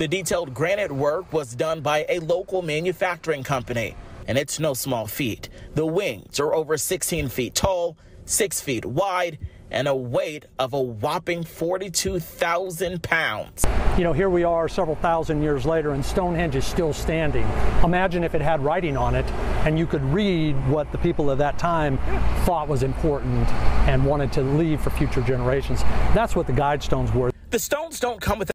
The detailed granite work was done by a local manufacturing company, and it's no small feat. The wings are over 16 feet tall, 6 feet wide, and a weight of a whopping 42,000 pounds. You know, here we are several thousand years later and Stonehenge is still standing. Imagine if it had writing on it and you could read what the people of that time thought was important and wanted to leave for future generations. That's what the Guidestones were. The stones don't come with